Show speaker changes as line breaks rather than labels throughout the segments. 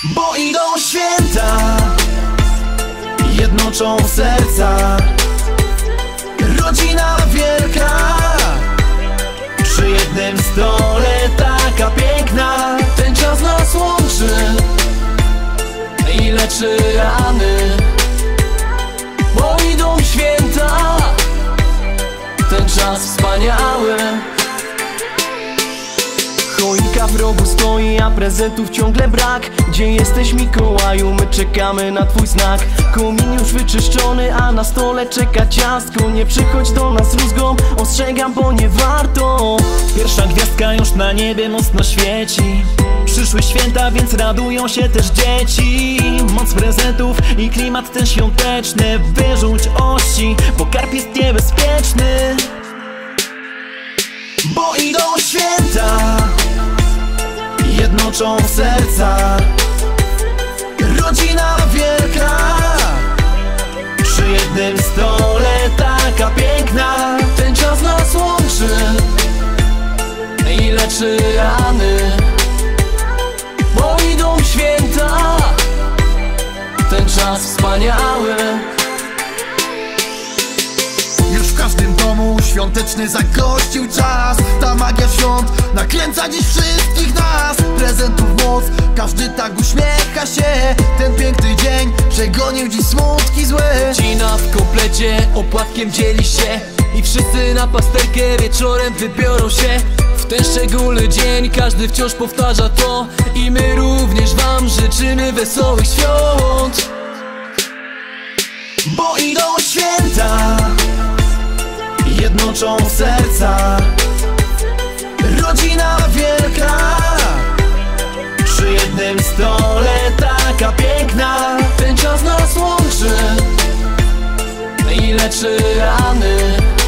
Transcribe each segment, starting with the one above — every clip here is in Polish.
Bo idą święta, jednoczą serca. Rodzina wielka, przy jednym stole taka piękna. Ten czas nas łączy i leczy rany. Bo idą święta, ten czas wspaniały. Choinka w rogu stoi, a prezentów ciągle brak. Gdzie jesteś, Mikołaju? My czekamy na twój znak. Komin już wyczyszczony, a na stole czeka ciastko. Nie przychodź do nas rózgą, ostrzegam, bo nie warto.
Pierwsza gwiazdka już na niebie mocno świeci. Przyszły święta, więc radują się też dzieci. Moc prezentów i klimat ten świąteczny. Wyrzuć ości, bo karp jest niebezpieczny.
Bo idą święta, jednoczą serca. Rodzina wielka, przy jednym stole taka piękna. Ten czas nas łączy i leczy rany. Bo idą święta, ten czas wspaniały.
Już w każdym domu świąteczny zagościł czas. Ta magia świąt nakręca dziś wszystkich nas. Prezentów moc, każdy tak uśmiecha się. Ten piękny dzień przegonił dziś smutki złe.
Rodzina w komplecie opłatkiem dzieli się i wszyscy na pasterkę wieczorem wybiorą się. W ten szczególny dzień każdy wciąż powtarza to. I my również wam życzymy wesołych świąt. Bo idą święta, jednoczą serca. Rodzina wielka, przy jednym stole taka piękna. Ten czas nas łączy i leczy rany.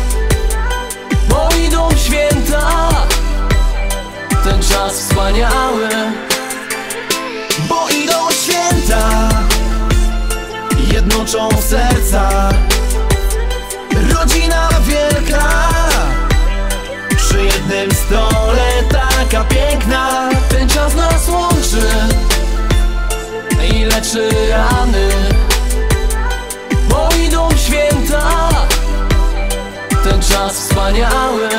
Bo idą święta, ten czas wspaniały. Bo idą święta, jednoczą serca. Rodzina wielka, przy jednym stole taka piękna. Ten czas nas łączy i leczy rany. Bo idą święta, ten czas wspaniały.